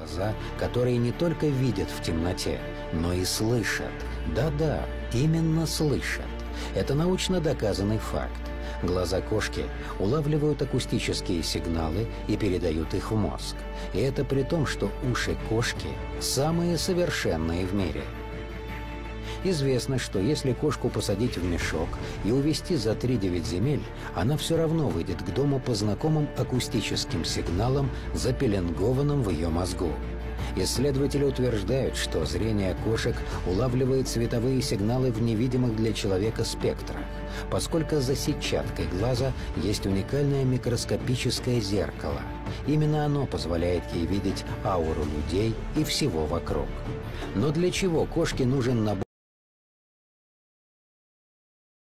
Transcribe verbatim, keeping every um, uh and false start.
глаза, которые не только видят в темноте, но и слышат. Да-да, именно слышат. Это научно доказанный факт. Глаза кошки улавливают акустические сигналы и передают их в мозг. И это при том, что уши кошки самые совершенные в мире. Известно, что если кошку посадить в мешок и увезти за три-девять земель, она все равно выйдет к дому по знакомым акустическим сигналам, запеленгованным в ее мозгу. Исследователи утверждают, что зрение кошек улавливает световые сигналы в невидимых для человека спектрах, поскольку за сетчаткой глаза есть уникальное микроскопическое зеркало. Именно оно позволяет ей видеть ауру людей и всего вокруг. Но для чего кошке нужен набор